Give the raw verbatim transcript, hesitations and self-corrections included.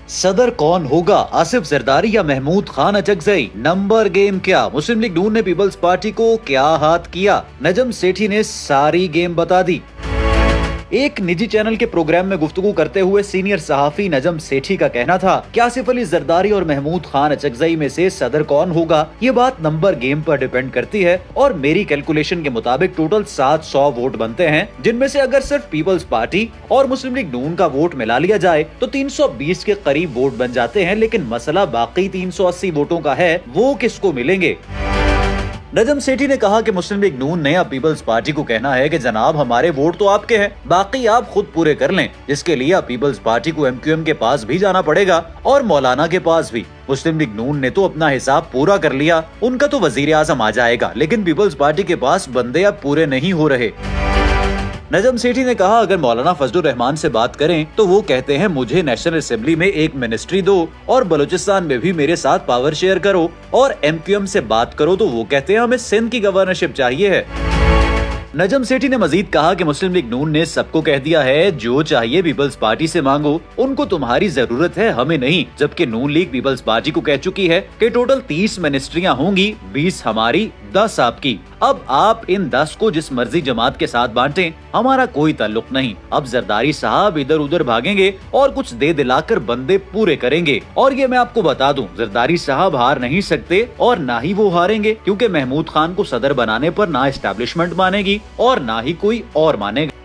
صدر کون ہوگا، آصف زرداری یا محمود خان اچکزئی؟ نمبر گیم کیا؟ مسلم لیگ نون نے پیپلز پارٹی کو کیا ہاتھ کیا؟ نجم سیٹھی نے ساری گیم بتا دی۔ ایک نجی چینل کے پروگرام میں گفتگو کرتے ہوئے سینئر صحافی نجم سیٹھی کا کہنا تھا کہ آصف علی زرداری اور محمود خان اچکزئی میں سے صدر کون ہوگا یہ بات نمبر گیم پر ڈیپینڈ کرتی ہے، اور میری کیلکولیشن کے مطابق ٹوٹل سات سو ووٹ بنتے ہیں، جن میں سے اگر صرف پیپلز پارٹی اور مسلم لیگ نون کا ووٹ ملا لیا جائے تو تین سو بیس کے قریب ووٹ بن جاتے ہیں، لیکن مسئلہ باقی تین سو اسی ووٹوں کا ہے، وہ کس کو ملیں گے؟ نجم سیٹھی نے کہا کہ مسلم لیگ نون نے اب پیپلز پارٹی کو کہنا ہے کہ جناب ہمارے ووٹ تو آپ کے ہیں، باقی آپ خود پورے کر لیں، جس کے لیے اب پیپلز پارٹی کو ایم کیو ایم کے پاس بھی جانا پڑے گا اور مولانا کے پاس بھی۔ مسلم لیگ نون نے تو اپنا حساب پورا کر لیا، ان کا تو وزیر اعظم آ جائے گا، لیکن پیپلز پارٹی کے پاس بندے اب پورے نہیں ہو رہے۔ نجم سیٹھی نے کہا اگر مولانا فضل الرحمان سے بات کریں تو وہ کہتے ہیں مجھے نیشنل اسمبلی میں ایک منسٹری دو اور بلوچستان میں بھی میرے ساتھ پاور شیئر کرو، اور ایم کیو ایم سے بات کرو تو وہ کہتے ہیں ہمیں سندھ کی گورنرشپ چاہیے ہے۔ نجم سیٹھی نے مزید کہا کہ مسلم لیگ نون نے سب کو کہہ دیا ہے جو چاہیے پیپلز پارٹی سے مانگو، ان کو تمہاری ضرورت ہے، ہمیں نہیں، جبکہ نون لیگ پیپلز پارٹی کو کہہ چکی ہے کہ ٹوٹل تیس منسٹریاں ہوں گی، بیس ہماری، دس آپ کی، اب آپ ان دس کو جس مرضی جماعت کے ساتھ بانٹیں، ہمارا کوئی تعلق نہیں۔ اب زرداری صاحب ادھر ادھر بھاگیں گے اور کچھ دے دلا کر بندے پورے کریں گے، اور یہ میں آپ کو بتا دوں زرداری صاحب ہار نہیں سکتے اور نہ ہی وہ ہاریں گے، کیونکہ محمود خان کو صدر بنانے پر نہ اسٹیبلشمنٹ مانے گی اور نہ ہی کوئی اور مانے گا۔